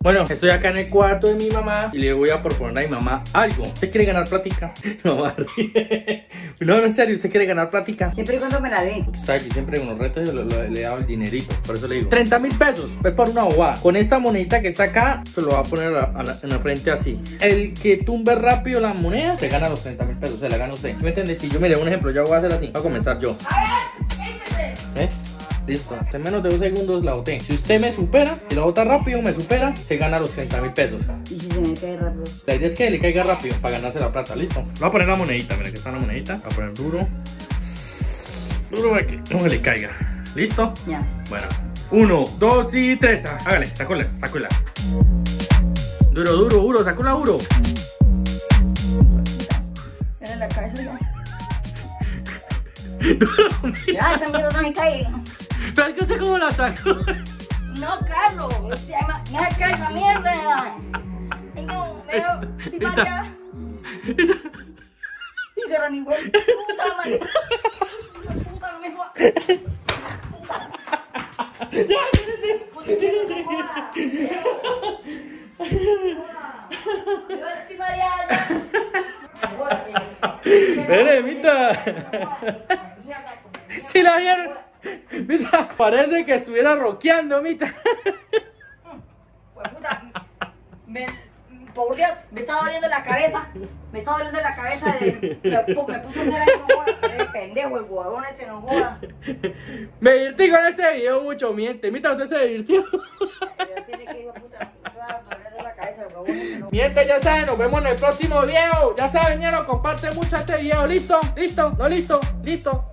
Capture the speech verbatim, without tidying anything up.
Bueno, estoy acá en el cuarto de mi mamá y le voy a proponer a mi mamá algo. ¿Usted quiere ganar plática? Mamá ríe. No, no, en serio, ¿usted quiere ganar plática? Siempre y cuando me la den. Usted sabe que siempre en unos retos le, le, le he dado el dinerito, por eso le digo treinta mil pesos, es por una bobada. Con esta monedita que está acá, se lo va a poner a, a la, en la frente así. El que tumbe rápido la moneda, se gana los treinta mil pesos, se la gana usted. ¿Me entiende? Si yo, mire, un ejemplo, yo voy a hacer así, voy a comenzar yo. A ver, échate. ¿Eh? Listo, en menos de dos segundos la boté. Si usted me supera, si la bota rápido, me supera, se gana los treinta mil pesos. ¿Y si se me cae rápido? La idea es que le caiga rápido para ganarse la plata, listo. Voy a poner la monedita, mira que está la monedita. Voy a poner duro. Duro para que no se le caiga. ¿Listo? Ya. Bueno, uno, dos y tres. Ah, hágale, sacúla, sacúla. Duro, duro, duro, sacúla duro. Mira la cabeza ya. Ya, esa mierda no se cae. Pero es que sé cómo la saco. No, Carlos, se llama, me hace caer esa mierda. No, me estoy mareada. Y que ni güey, puta madre. Puta, no me jodas. Puta. Ya, espérate. Puta, no me jodas. Yo estoy mareada. Espere, mita. Si la vieron. Mita, parece que estuviera rockeando, mita. Pues puta, me, por Dios, me estaba doliendo la cabeza. Me estaba doliendo la cabeza de. Me, me puse a hacer ahí, no joda. El pendejo, el huevón ese, no joda. Me divertí con ese video mucho, miente. Mita, usted se divirtió. Pero tiene que ir a puta. Me va a doler la cabeza, el huevón ese, no. Miente, ya saben, nos vemos en el próximo video. Ya saben, ñero, comparte mucho este video. ¿Listo? ¿Listo? ¿No listo? ¿Listo?